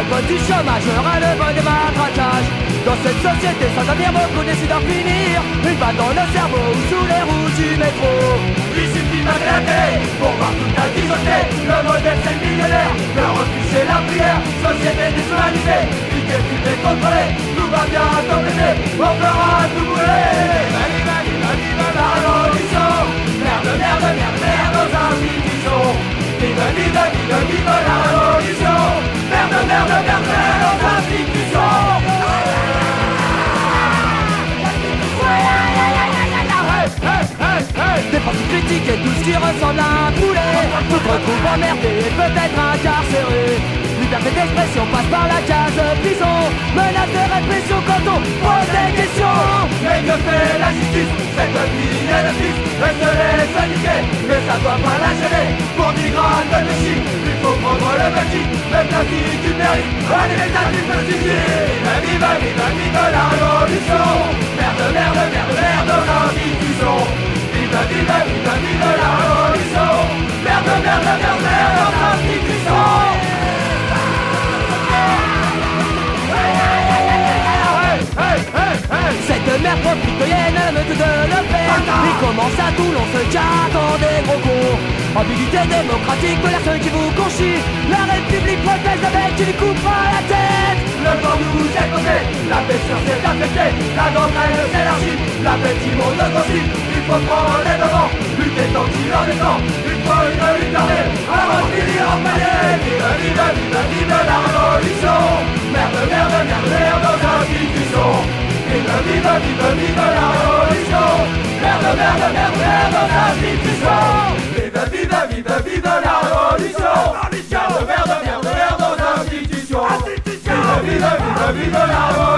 ras-le-bol du chômage, ras-le-bol des matraquages. Dans cette société sans avenir, beaucoup décident d'en finir. Une balle dans le cerveau ou sous les roues du métro. Il suffit d'allumer la télé pour voir toute la vie sauter. Le modèle c'est le millionnaire, le refus c'est la prière. Société déshumanisée, piqué, puté, contrôlé. Tout va bien tomber, on fera tout brûler. Viva, viva, viva la révolution. Merde, merde, merde, merde aux institutions. Viva, viva, viva, viva la révolution. Merde, merde, merde, merde aux institutions. Des partis critiques et tout ce qui ressemble à un poulet. Tout se retrouve emmerdé et peut-être incarcéré. Liberté d'expression passe par la case prison. Menace de répression quand on pose des questions. Mais que fait la justice? Cette vie est de fils. Reste les syndiqués, mais ça doit pas la gêner. Pour 10 grammes de péché, il faut prendre le plastique. Le plastique du mérite, allez les actifs plastiques. Viva, viva, viva la révolution. Merde, merde, merde, merde aux institutions. Viva, viva, viva, viva la révolution. Merde, merde, merde, merde aux institutions. Cette merde profitoyenne, elle me de le faire. Il commence à Toulon, ce cas dans des gros cons. Ambiguïté démocratique de l'air qui vous conchit. La République protège avec qui lui coupera la tête. Le vent nous est causé, la blessure s'est affectée. La gangrène s'élargit, la bête qui monte grossit. Il faut prendre les devants, lutter tant qu'il en est temps. Il faut une lutte armée, avant de finir en palier. Vive, vive, vive, vive la révolution. Merde, merde, merde, merde aux institutions. Vive, vive, vive, vive la révolution. Merde, merde, merde, merde aux institutions. Vive, vive, vive, vive la révolution. Merde, merde, merde, merde aux institutions. Vive, vive, vive la révolution.